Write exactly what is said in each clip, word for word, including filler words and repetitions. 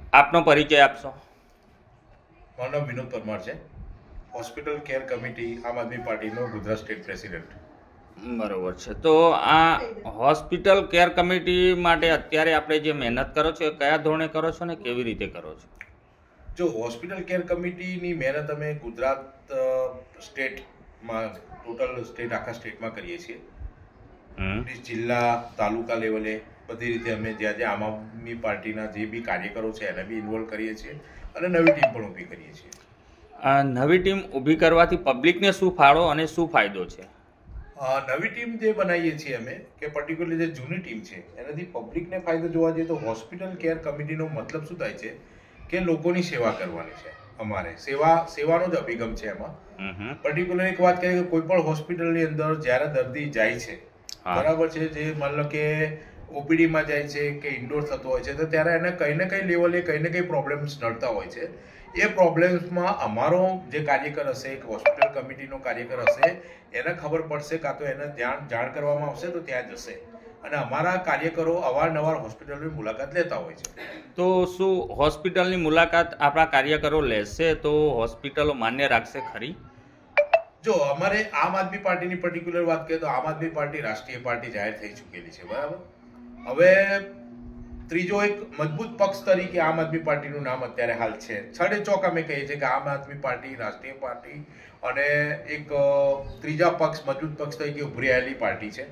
આપનો પરિચય આપશો? મારું નામ વિનોદ પરમાર છે, હોસ્પિટલ કેર કમિટી આમ આદમી પાર્ટીનો ગુજરાત સ્ટેટ પ્રેસિડેન્ટ. બરોબર છે. તો આ હોસ્પિટલ કેર કમિટી માટે અત્યારે આપણે જે મહેનત કરો છો એ કયા ધોરણે કરો છો ને કેવી રીતે કરો છો? જો હોસ્પિટલ કેર કમિટીની મહેનત અમે ગુજરાત સ્ટેટમાં ટોટલ સ્ટેટ આખા સ્ટેટમાં કરીએ છીએ. જિલ્લા તાલુકા લેવલે બધી રીતે અમે જ્યાં જ્યાં આમ આદમી પાર્ટીના જે બી કાર્યકરો છે એને બી ઇન્વોલ્વ કરીએ છીએ અને નવી ટીમ પણ ઊભી કરીએ છીએ. આ નવી ટીમ ઊભી કરવાથી પબ્લિકને શું ફાળો અને શું ફાયદો છે? નવી ટીમ જે બનાવીએ છીએ અમે કે પર્ટિક્યુલરલી જે જૂની ટીમ છે એનાથી પબ્લિકને ફાયદો જોવા જઈએ તો હોસ્પિટલ કેર કમિટીનો મતલબ શું થાય છે કે લોકોની સેવા કરવાની છે. અમારે સેવા સેવાનો જ અભિગમ છે એમાં. પર્ટિક્યુલર એક વાત કરીએ કે કોઈ પણ હોસ્પિટલની અંદર જ્યારે દર્દી જાય છે, બરાબર છે, જે માની લો કે ઓપીડીમાં જાય છે કે ઇન્ડોર થતો હોય છે, તો ત્યારે એને કંઈ ને કંઈ લેવલે કંઈ ને કંઈ પ્રોબ્લેમ્સ નડતા હોય છે. એ પ્રોબ્લેમ્સમાં અમારો જે કાર્યકર હશે, એક હોસ્પિટલ કમિટીનો કાર્યકર હશે, એને ખબર પડશે, કાં તો એને ધ્યાન જાણ કરવામાં આવશે તો ત્યાં જશે અને અમારા કાર્યકરો અવારનવાર હોસ્પિટલની મુલાકાત લેતા હોય છે. તો શું હોસ્પિટલની મુલાકાત આપણા કાર્યકરો લેશે તો હોસ્પિટલો માન્ય રાખશે ખરી? જો અમારે આમ આદમી પાર્ટીની પર્ટિક્યુલર વાત કરીએ તો આમ આદમી પાર્ટી રાષ્ટ્રીય પાર્ટી જાહેર થઈ ચૂકેલી છે, બરાબર. હવે ત્રીજો એક મજબૂત પક્ષ તરીકે આમ આદમી પાર્ટીનું નામ અત્યારે હાલ છે. છડે ચોક અમે કહીએ છીએ કે આમ આદમી પાર્ટી રાષ્ટ્રીય પાર્ટી અને એક ત્રીજા પક્ષ મજબૂત પક્ષ તરીકે ઉભરી આવેલી પાર્ટી છે.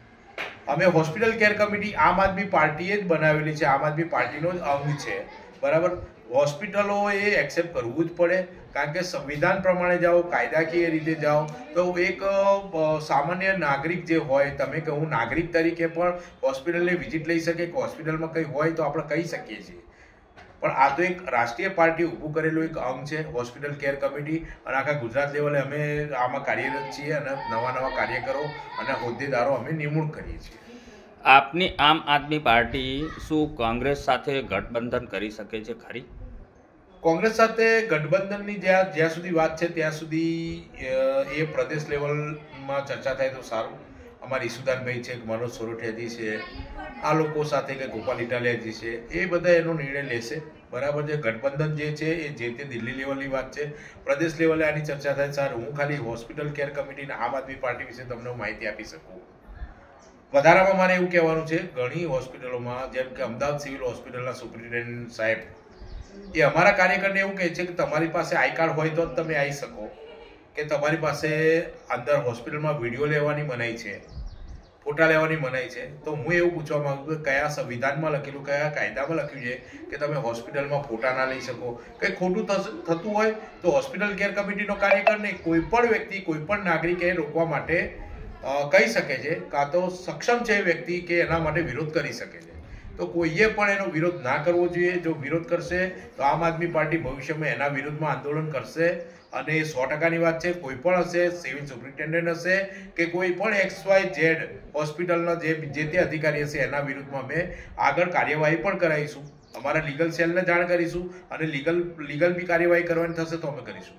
અમે હોસ્પિટલ કેર કમિટી આમ આદમી પાર્ટીએ જ બનાવેલી છે, આમ આદમી પાર્ટીનો જ અંગ છે, બરાબર. હોસ્પિટલો એ એક્સેપ્ટ કરવું જ પડે, કારણ કે સંવિધાન પ્રમાણે જાઓ, કાયદાકીય રીતે જાઓ તો એક સામાન્ય નાગરિક જે હોય, તમે કે હું નાગરિક તરીકે પણ હોસ્પિટલની વિઝિટ લઈ શકે કે હોસ્પિટલમાં કંઈ હોય તો આપણે કહી શકીએ છીએ. પણ આ તો એક રાષ્ટ્રીય પાર્ટી ઊભું કરેલું એક અંગ છે હોસ્પિટલ કેર કમિટી, અને આખા ગુજરાત લેવલે અમે આમાં કાર્યરત છીએ અને નવા નવા કાર્યકરો અને હોદ્દેદારો અમે નિમણૂક કરીએ છીએ. આપની આમ આદમી પાર્ટી શું કોંગ્રેસ સાથે ગઠબંધન કરી શકે છે ખરી? કોંગ્રેસ સાથે ગઠબંધનની જ્યાં જ્યાં સુધી વાત છે ત્યાં સુધી એ પ્રદેશ લેવલમાં ચર્ચા થાય તો સારું. અમારા ઈસુદાનભાઈ છે, મનોજ સોરઠિયાજી છે, આ લોકો સાથે કે ગોપાલ ઇટાલિયાજી છે, એ બધા એનો નિર્ણય લેશે, બરાબર છે. ગઠબંધન જે છે એ જે તે દિલ્હી લેવલની વાત છે, પ્રદેશ લેવલે આની ચર્ચા થાય સારું. હું ખાલી હોસ્પિટલ કેર કમિટીના આમ આદમી પાર્ટી વિશે તમને માહિતી આપી શકું. વધારામાં મારે એવું કહેવાનું છે, ઘણી હોસ્પિટલોમાં જેમ કે અમદાવાદ સિવિલ હોસ્પિટલના સુપ્રિન્ટેન્ડન્ટ સાહેબ એ અમારા કાર્યકરને એવું કહે છે કે તમારી પાસે આઈ કાર્ડ હોય તો જ તમે આવી શકો, કે તમારી પાસે અંદર હોસ્પિટલમાં વિડીયો લેવાની મનાઈ છે, ફોટા લેવાની મનાઈ છે. તો હું એવું પૂછવા માંગુ કે કયા સંવિધાનમાં લખેલું, કયા કાયદામાં લખ્યું છે કે તમે હોસ્પિટલમાં ફોટા ના લઈ શકો? કંઈ ખોટું થતું હોય તો હોસ્પિટલ કેર કમિટીનો કાર્યકરને કોઈ પણ વ્યક્તિ, કોઈ પણ નાગરિકે રોકવા માટે કહી શકે છે, કાં તો સક્ષમ છે વ્યક્તિ કે એના માટે વિરોધ કરી શકે છે. તો કોઈએ પણ એનો વિરોધ ના કરવો જોઈએ. જો વિરોધ કરશે તો આમ આદમી પાર્ટી ભવિષ્યમાં એના વિરુદ્ધમાં આંદોલન કરશે અને એ સો ટકાની વાત છે. કોઈ પણ હશે, સિવિલ સુપ્રિન્ટેન્ડન્ટ હશે કે કોઈ પણ એક્સ વાય ઝેડ હોસ્પિટલના જે જે તે અધિકારી હશે એના વિરુદ્ધમાં અમે આગળ કાર્યવાહી પણ કરાવીશું. અમારા લીગલ સેલને જાણ કરીશું અને લીગલ લીગલ બી કાર્યવાહી કરવાની થશે તો અમે કરીશું.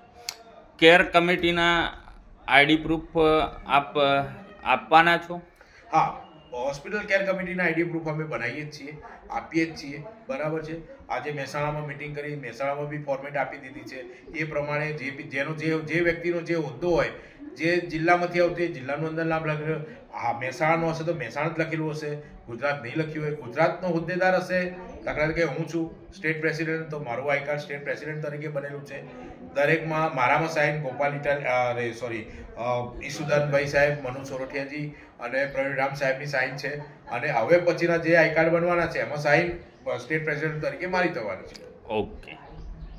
કેર કમિટીના આઈડી પ્રૂફ આપ આપવાના છો? હા, હોસ્પિટલ કેર કમિટીના આઈડી પ્રૂફ અમે બનાવીએ જ છીએ, આપીએ જ છીએ, બરાબર છે. આજે મહેસાણામાં મિટિંગ કરી, મહેસાણામાં બી ફોર્મેટ આપી દીધી છે. એ પ્રમાણે જે જેનો જે જે વ્યક્તિનો જે હોદ્દો હોય, જે જિલ્લામાંથી આવતી જિલ્લાનું અંદર નામ લખેલું, હા મહેસાણાનો હશે તો મહેસાણા જ લખેલું હશે, ગુજરાત નહીં લખ્યું હોય, ગુજરાતનો હોદ્દેદાર હશે. દાખલા તરીકે હું છું સ્ટેટ પ્રેસિડેન્ટ તો મારું આઈ કાર્ડ સ્ટેટ પ્રેસિડેન્ટ તરીકે બનેલું છે. દરેકમાં મારામાં સાહેબ ગોપાલ ઇટાલી સોરી ઈસુદાનભાઈ સાહેબ, મનોજ સોરઠિયાજી અને પ્રવીણ રામ સાહેબની સાઇન છે. અને હવે પછીના જે આઈ કાર્ડ બનવાના છે એમાં સાઇન સ્ટેટ પ્રેસિડેન્ટ તરીકે મારી થવાની છે. ઓકે.